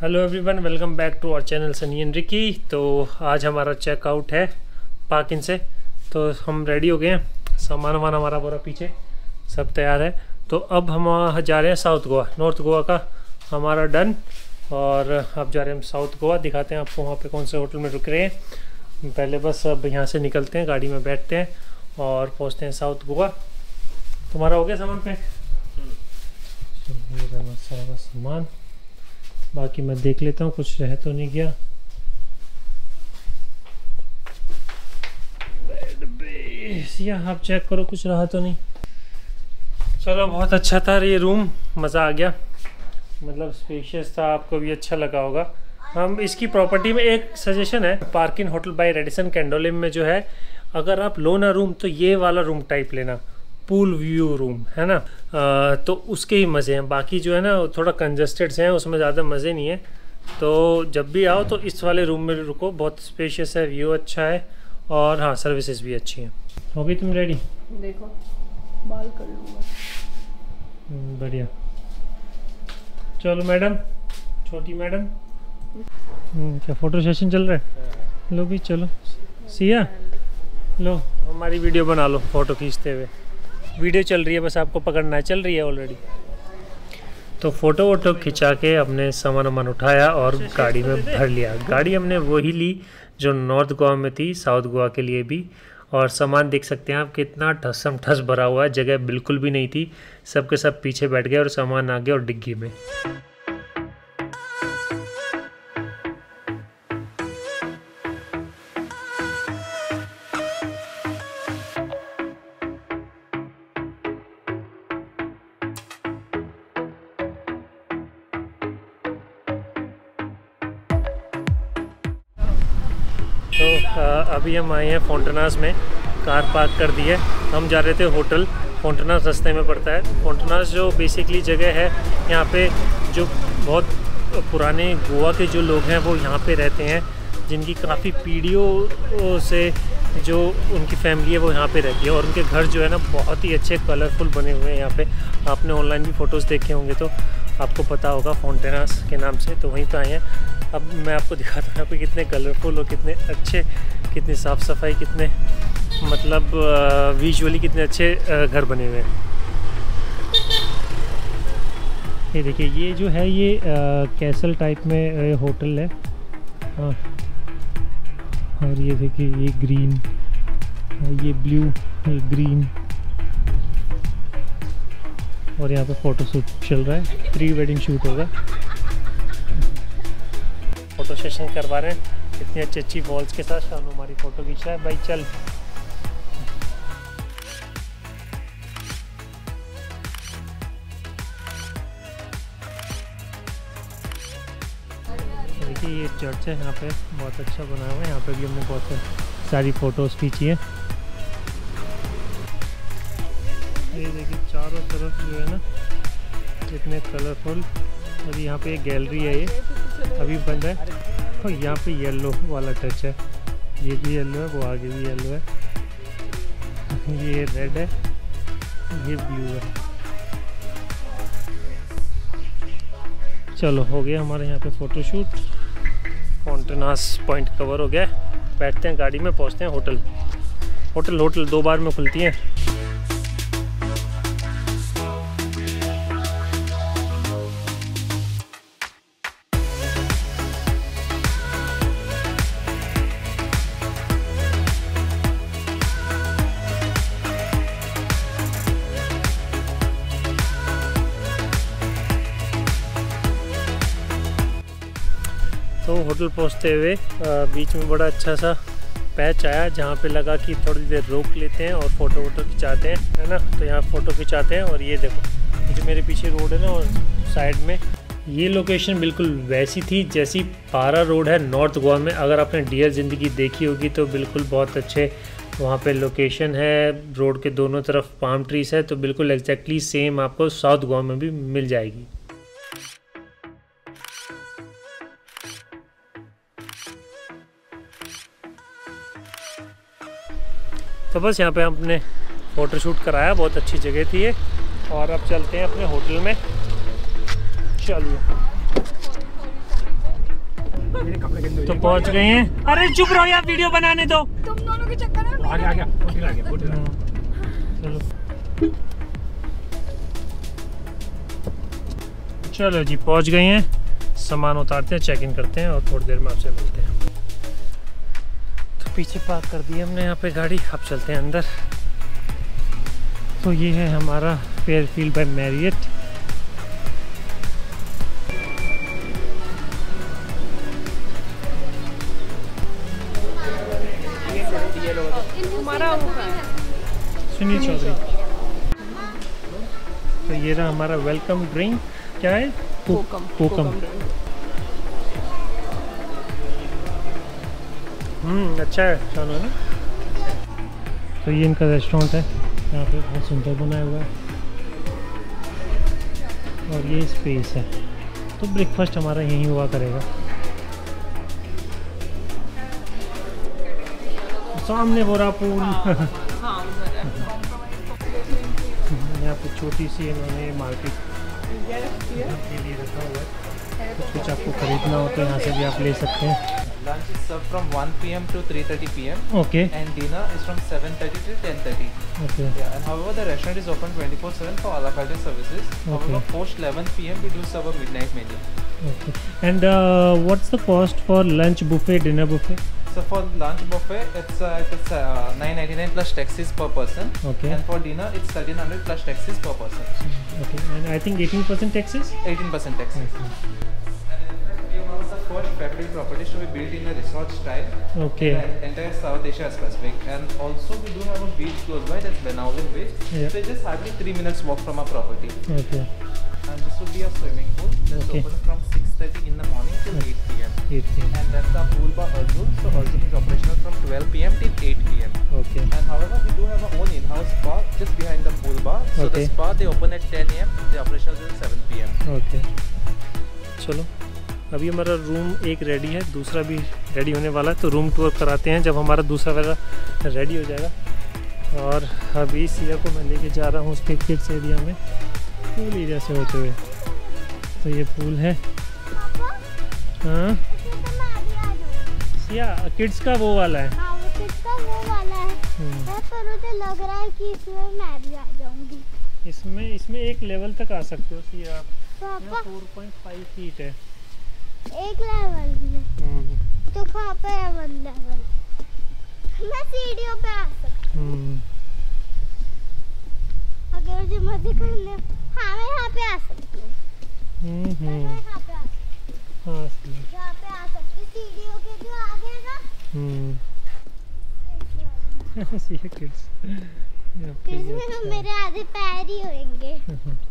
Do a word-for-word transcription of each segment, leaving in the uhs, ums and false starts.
Hello everyone, welcome back to our channel Sunny and Ricky. तो आज हमारा चेकआउट है पार्क इन से। तो हम रेडी हो गए हैं, सामान वामान हमारा पूरा पीछे सब तैयार है। तो अब हम जा रहे हैं साउथ गोवा। नॉर्थ गोवा का हमारा डन, और अब जा रहे हैं हम साउथ गोवा। दिखाते हैं आपको वहाँ पे कौन से होटल में रुक रहे हैं। पहले बस अब यहाँ से निकलते हैं, गाड़ी में बैठते हैं और पहुँचते हैं साउथ गोवा। तुम्हारा हो गया सामान पे? सारा सामान बाकी मैं देख लेता हूँ, कुछ रह तो नहीं गया। या आप चेक करो, कुछ रहा तो नहीं। चलो, बहुत अच्छा था ये रूम, मज़ा आ गया। मतलब स्पेशियस था, आपको भी अच्छा लगा होगा। हम इसकी प्रॉपर्टी में एक सजेशन है, Park Inn hotel by Radisson Candolim में जो है, अगर आप लो ना रूम तो ये वाला रूम टाइप लेना, पूल व्यू रूम है ना। आ, तो उसके ही मज़े हैं। बाकी जो है ना थोड़ा कंजस्टेड से हैं, उसमें ज़्यादा मज़े नहीं है। तो जब भी आओ तो इस वाले रूम में रुको, बहुत स्पेशियस है, व्यू अच्छा है और हाँ सर्विसेज भी अच्छी हैं। हो गई तुम रेडी? देखो बाल कर लूँगा। बढ़िया। चलो मैडम, छोटी मैडम, क्या फ़ोटो सेशन चल रहा है? लो भी चलो। सिया लो, हमारी वीडियो बना लो फ़ोटो खींचते हुए। वीडियो चल रही है, बस आपको पकड़ना है, चल रही है ऑलरेडी। तो फ़ोटो वोटो खिंचा के अपने सामान वामान उठाया और गाड़ी में भर लिया। गाड़ी हमने वही ली जो नॉर्थ गोवा में थी, साउथ गोवा के लिए भी। और सामान देख सकते हैं आप, कितना ठसम ठस भरा हुआ है, जगह बिल्कुल भी नहीं थी। सब के सब पीछे बैठ गए और सामान आ गया और डिग्गी में। तो अभी हम आए हैं फोंटनास में, कार पार्क कर दी है। हम जा रहे थे होटल, फोंटनास रास्ते में पड़ता है। फोंटनास जो बेसिकली जगह है, यहाँ पे जो बहुत पुराने गोवा के जो लोग हैं वो यहाँ पे रहते हैं, जिनकी काफ़ी पीढ़ियों से जो उनकी फैमिली है वो यहाँ पे रहती है। और उनके घर जो है ना बहुत ही अच्छे कलरफुल बने हुए हैं यहाँ पे। आपने ऑनलाइन भी फ़ोटोज़ देखे होंगे तो आपको पता होगा फोंटनास के नाम से। तो वहीं पे आए हैं। अब मैं आपको दिखाता हूँ कि कितने कलरफुल और कितने अच्छे, कितनी साफ़ सफाई, कितने मतलब विजुअली कितने अच्छे घर बने हुए हैं। ये देखिए, ये जो है ये कैसल टाइप में होटल है। हाँ, और ये देखिए, ये ग्रीन, ये ब्लू, ये ग्रीन, और यहाँ पे फ़ोटो शूट चल रहा है, प्री वेडिंग शूट होगा। फ़ोटो सेशन करवा रहे हैं इतनी अच्छी अच्छी वॉल्स के साथ। शानू हमारी फ़ोटो खींच रहा है, भाई चल। देखिए, ये चर्च है यहाँ पे, बहुत अच्छा बना हुआ है। यहाँ पे भी हमने बहुत सारी फ़ोटोज़ खींची हैं। ये देखिए चारों तरफ जो है ना कितने कलरफुल। और यहाँ पे एक गैलरी है, ये अभी बंद है। और यहाँ पे येलो वाला टच है, ये भी येलो है, वो आगे भी येलो है, ये रेड है, ये ब्लू है। चलो, हो गया हमारे यहाँ पे फ़ोटोशूट। फोंटनास पॉइंट कवर हो गया। बैठते हैं गाड़ी में, पहुँचते हैं होटल। होटल होटल दो बार में खुलती हैं। तो होटल पहुंचते हुए बीच में बड़ा अच्छा सा पैच आया, जहाँ पे लगा कि थोड़ी देर रोक लेते हैं और फ़ोटो वोटो खिंचाते हैं, है ना। तो यहाँ फ़ोटो खिंचाते हैं। और ये देखो, जो मेरे पीछे रोड है ना, और साइड में ये लोकेशन बिल्कुल वैसी थी जैसी पारा रोड है नॉर्थ गोवा में। अगर आपने डियर ज़िंदगी देखी होगी तो बिल्कुल बहुत अच्छे वहाँ पे लोकेशन है। रोड के दोनों तरफ पाम ट्रीज है, तो बिल्कुल एग्जैक्टली सेम आपको साउथ गोवा में भी मिल जाएगी। तो बस यहाँ पे हमने फ़ोटोशूट कराया, बहुत अच्छी जगह थी ये। और अब चलते हैं अपने होटल में। चलिए तो पहुंच गए हैं। अरे चुप रहो यार, वीडियो बनाने दो। तुम दोनों के चक्कर में आ गया आ गया होटल आ गया होटल आ गया। चलो चलो जी, पहुंच गए हैं। सामान उतारते हैं, चेक इन करते हैं और थोड़ी देर में आपसे मिलते हैं। तो पीछे पार्क कर दी हमने यहाँ पे गाड़ी, अब चलते हैं अंदर। तो ये है हमारा फेयरफील्ड बाय मैरियट। हमारा वो है सुनील चौधरी। तो ये रहा हमारा वेलकम ड्रिंक। क्या है? कोकम कोकम। हम्म अच्छा है, चलो ना। तो ये इनका रेस्टोरेंट है, यहाँ पे बहुत सुंदर बनाया हुआ है और ये स्पेस है। तो ब्रेकफास्ट हमारा यहीं हुआ करेगा। सामने बोरा पूल। यहाँ पे छोटी सी इन्होंने मार्केट के लिए रखा हुआ है। तो कुछ आपको खरीदना हो तो यहाँ से भी आप ले सकते हैं। Lunch is served from one p m to three thirty p m okay and dinner is from seven thirty to ten thirty. Okay Yeah, and however the restaurant is open twenty-four seven for a la carte services. However, post eleven p m we do serve a midnight menu. Okay and what's the cost for lunch buffet, dinner buffet? So for lunch buffet, it's uh, it's uh, nine ninety-nine plus taxes per person. Okay. And for dinner, it's thirteen hundred plus taxes per person. Okay and I think eighteen percent taxes? eighteen percent taxes. And we are one of the first fabric properties to be built in a resort style. Okay. in the entire South Asia Pacific. And also we do have a beach close by, that's Benaulin Beach. Yeah. So it's just hardly three minutes walk from our property. Okay. And this will be a swimming pool that's Okay. open from six thirty in the morning till eight p m eight p m And that's our pool bar Arjun. So Arjun is operational from twelve p m till eight p m Okay. And however, we do have our own in-house spa just behind the pool bar. So Okay. the spa they open at ten a m The operational till seven p m okay चलो, अभी हमारा room एक ready है, दूसरा भी ready होने वाला है। तो रूम टूर कराते हैं जब हमारा दूसरा वाला रेडी हो जाएगा। और अभी सिया को मैं लेके जा रहा हूँ उसके किड्स एरिया में, पूल एरिया से होते हुए। तो ये पूल है। हाँ सिया, किड्स का वो वाला है। हाँ, वो किसका वो वाला है। हम्म, है, पर मुझे लग रहा है कि इसमें मैं भी आ जाऊंगी। इसमें इसमें एक लेवल तक आ सकते हो सिया आप। पापा फोर पॉइंट फाइव फीट है। एक लेवल में हम्म, तो कहाँ पे है वन लेवल? मैं सीढ़ियों पे आ सकती हम्म, हूँ अगर मुझे मजे करने। हाँ, मैं यहाँ पे आ सकती हूँ। हम्म, मैं हम्म, यहाँ पे आ सकती हूँ। हाँ सिया। यहाँ पे आ सकती हूँ, सीढ़ियों के जो आगे है ना। हम्म इस वाले। See your kids. Yeah, किस pretty में तो अच्छा मेरे आधे पैर ही होंगे। है।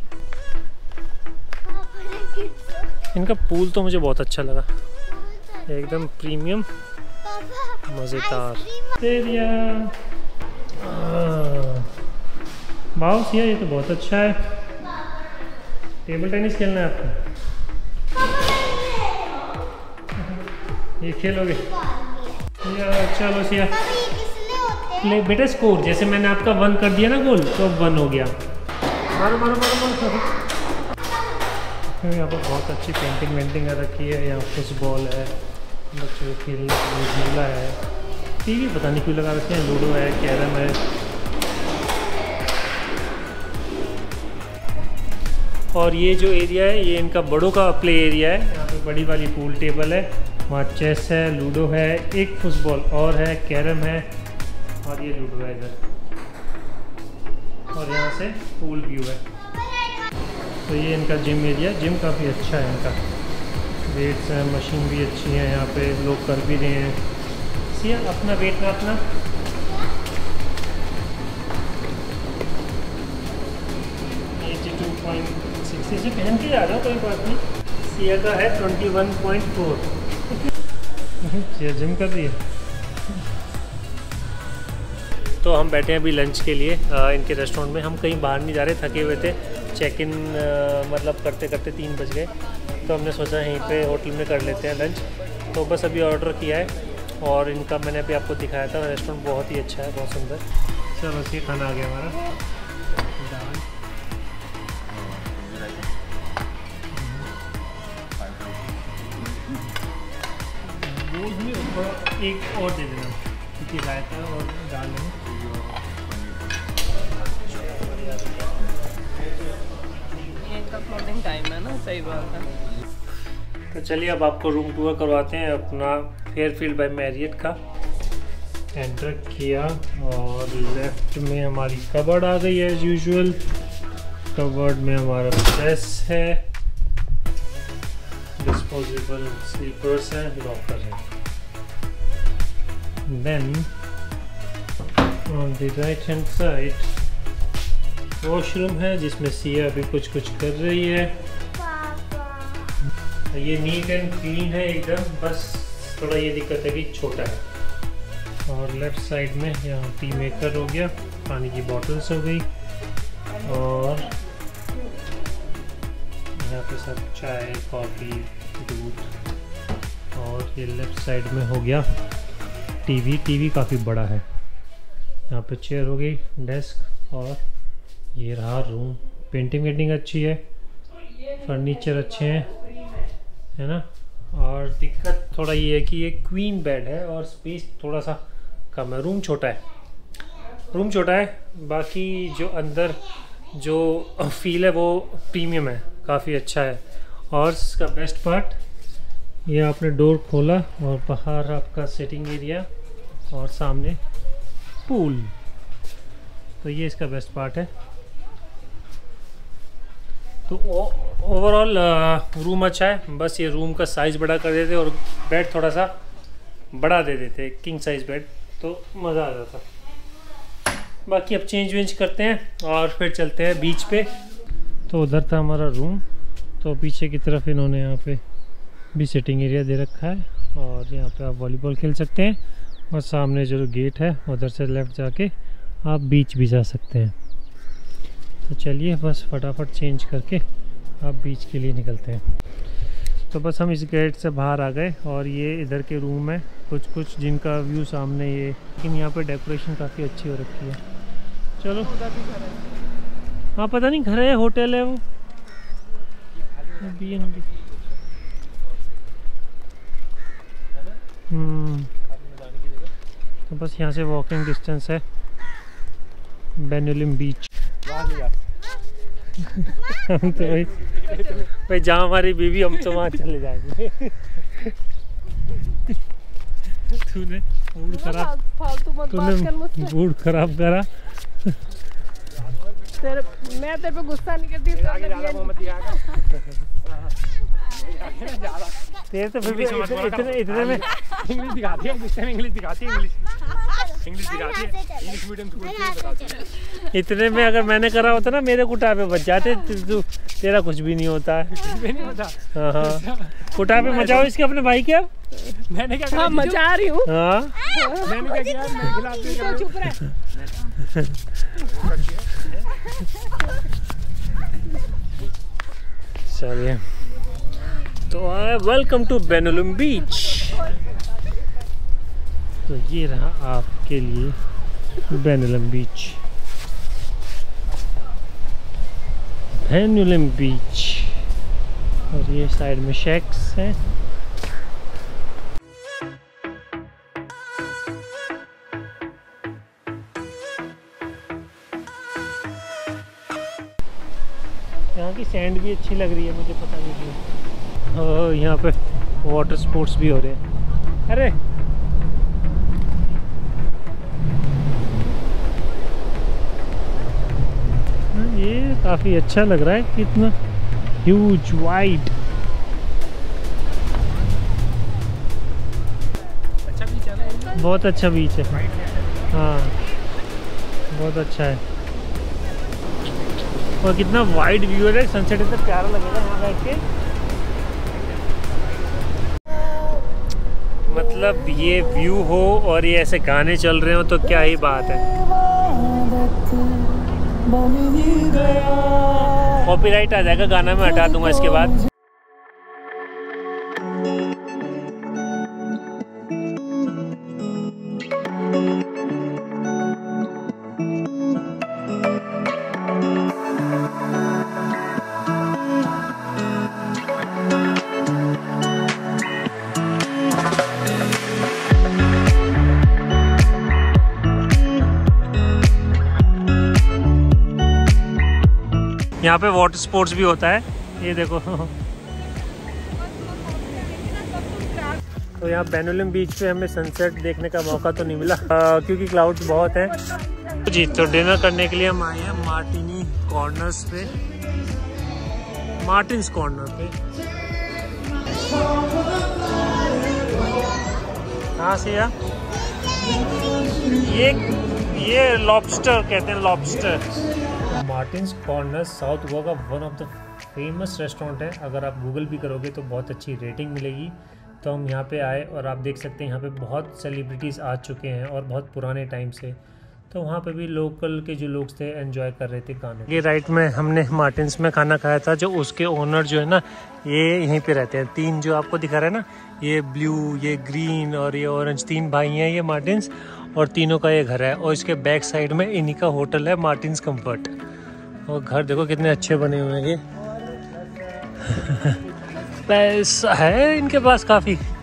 पापा ने किड्स इनका पूल तो मुझे बहुत अच्छा लगा, को एकदम प्रीमियम, पापा मज़ेदार। आइसक्रीम तेरिया वाओ सिया, ये तो बहुत अच्छा है। टेबल टेनिस खेलना है आपको? ये खेलोगे? या चलो सिया, कभी किसने होते हैं? ले बेटा स्कोर, जैसे मैंने आपका वन कर दिया ना गोल, तो अब वन हो गया। मारो मारो मारो मारो। यहाँ पर बहुत अच्छी पेंटिंग वेंटिंग रखी है। यहाँ फुटबॉल है, बच्चों के खेलने के लिए झूला है, टीवी पता नहीं क्यों लगा रखे हैं, लूडो है, कैरम है। और ये जो एरिया है ये इनका बड़ों का प्ले एरिया है। यहाँ पे बड़ी वाली पूल टेबल है, वहाँ चेस है, लूडो है, एक फुटबॉल और है, कैरम है और ये लूडो है इधर। और यहाँ से पूल व्यू है। तो ये इनका जिम एरिया, जिम काफ़ी अच्छा है इनका। वेट्स हैं, मशीन भी अच्छी है, यहाँ पे लोग कर भी रहे हैं। सिया अपना वेट नापना। एटी टू पॉइंट सिक्स इसे पहन के जा रहा हूँ, कोई बात नहीं। सिया का है twenty one point four. Siya gym कर रही है। तो हम बैठे हैं अभी लंच के लिए आ, इनके रेस्टोरेंट में। हम कहीं बाहर नहीं जा रहे, थके हुए थे। चेक इन मतलब करते करते तीन बज गए, तो हमने सोचा यहीं पे होटल में कर लेते हैं लंच। तो बस अभी ऑर्डर किया है और इनका मैंने अभी आपको दिखाया था। रेस्टोरेंट बहुत ही अच्छा है, बहुत सुंदर। चलो ये खाना आ गया हमारा। दाल, थोड़ा एक और दे देना क्योंकि रायता और दाल है। मॉर्निंग टाइम है ना, सही बात है। तो चलिए अब आपको रूम टूर करवाते हैं अपना फेयरफील्ड बाय मैरियट का। एंटर किया और लेफ्ट में हमारी कबर्ड आ गई है एज यूजुअल। कबर्ड में हमारा प्रेस है, डिस्पोजेबल स्लीपर्स हैं, लॉकर है। Then on the right hand side washroom है जिसमें सिया अभी कुछ कुछ कर रही है। ये नीट एंड क्लीन है एकदम, बस थोड़ा ये दिक्कत है कि छोटा है। और लेफ्ट साइड में यहाँ टी मेकर हो गया, पानी की बॉटल्स हो गई और यहाँ पे सब चाय कॉफ़ी दूध। और ये लेफ्ट साइड में हो गया टीवी। टीवी काफ़ी बड़ा है। यहाँ पे चेयर हो गई, डेस्क और ये रहा रूम। पेंटिंग वेंटिंग अच्छी है, फर्नीचर अच्छे हैं, है ना। और दिक्कत थोड़ा ये है कि ये क्वीन बेड है और स्पेस थोड़ा सा कम है। रूम छोटा है, रूम छोटा है। बाकी जो अंदर जो फील है वो प्रीमियम है, काफ़ी अच्छा है। और इसका बेस्ट पार्ट, ये आपने डोर खोला और बाहर आपका सिटिंग एरिया और सामने पूल। तो ये इसका बेस्ट पार्ट है। तो ओवरऑल रूम अच्छा है, बस ये रूम का साइज़ बड़ा कर देते और बेड थोड़ा सा बड़ा दे देते, किंग साइज़ बेड, तो मज़ा आ जाता। बाकी अब चेंज वेंज करते हैं और फिर चलते हैं बीच पे। तो उधर था हमारा रूम, तो पीछे की तरफ इन्होंने यहाँ पे भी सिटिंग एरिया दे रखा है और यहाँ पे आप वॉलीबॉल खेल सकते हैं। और सामने जो गेट है उधर से लेफ़्ट जाके आप बीच भी जा सकते हैं। तो चलिए बस फटाफट चेंज करके आप बीच के लिए निकलते हैं। तो बस हम इस गेट से बाहर आ गए और ये इधर के रूम है कुछ कुछ जिनका व्यू सामने ये, लेकिन यहाँ पे डेकोरेशन काफ़ी अच्छी हो रखी है। चलो हाँ, पता नहीं घर है होटल है वो बी एन बी। हम्म तो बस यहाँ से वॉकिंग डिस्टेंस है बेनुलिम बीच। हम तो भाई भाई जहाँ हमारी बीवी हम तो वहाँ चले जाएंगे। तूने मूड खराब तूने मूड खराब करा। तेरे मैं तेरे पे गुस्सा नहीं करती, तेरे तो फिर भी इतने इतने में इंग्लिश दिखाती है, इंग्लिश इंग्लिश दिखाती है, इंग्लिश इंग्लिश दिखाती है, इंग्लिश मीडियम स्कूल से बताती है। इतने में अगर मैंने करा होता ना मेरे कुटापे बच जाते। तू तेरा कुछ भी नहीं होता है। कुछ भी नहीं होता। हाँ हाँ, कुटापे मचाओ इसके अपने भाई के। अब मैंने क्या हाँ, मचा रही हूँ। हाँ मैंने क्या किया, मेरे खिलाफ भी कर रही हूँ। चुप रह। चलिए तो वेलकम टू बेनुलिम बीच। तो ये रहा आपके लिए बेनुलिम बीच। बेनुलिम बीच और ये साइड में शेक्स हैं। यहाँ की सैंड भी अच्छी लग रही है, मुझे पता नहीं क्यों। और यहाँ पे वाटर स्पोर्ट्स भी हो रहे हैं। अरे ये काफ़ी अच्छा लग रहा है, कितना ह्यूज वाइड। अच्छा बीच है, बहुत अच्छा बीच है। हाँ बहुत अच्छा है और कितना वाइड व्यू है। सनसेट इतना प्यारा लगेगा यहाँ बैठ के। मतलब ये व्यू हो और ये ऐसे गाने चल रहे हो तो क्या ही बात है। कॉपीराइट आ जाएगा गाना, मैं हटा दूंगा इसके बाद। यहाँ पे वाटर स्पोर्ट्स भी होता है, ये देखो। तो यहाँ बेनुलम बीच पे हमें सनसेट देखने का मौका तो नहीं मिला आ, क्योंकि क्लाउड्स बहुत हैं जी। तो डिनर करने के लिए हम आए हैं मार्टिनी कॉर्नर्स पे, मार्टिन्स कॉर्नर पे। कहाँ से यार? ये ये लॉबस्टर कहते हैं, lobster. Martin's corner south Goa का one of the famous restaurant है। अगर आप गूगल भी करोगे तो बहुत अच्छी रेटिंग मिलेगी। तो हम यहाँ पे आए और आप देख सकते हैं यहाँ पे बहुत सेलिब्रिटीज़ आ चुके हैं और बहुत पुराने टाइम से। तो वहाँ पे भी लोकल के जो लोग थे एंजॉय कर रहे थे गाने। ये राइट में हमने मार्टिन्स में खाना खाया था। जो उसके ओनर जो है ना, ये यहीं पे रहते हैं। तीन जो आपको दिखा रहा है ना, ये ब्लू, ये ग्रीन और ये ऑरेंज, तीन भाई हैं ये मार्टिन्स, और तीनों का ये घर है। और इसके बैक साइड में इन्हीं का होटल है, मार्टिन्स कंफर्ट। और घर देखो कितने अच्छे बने हुए हैं ये। पैसा है इनके पास काफ़ी।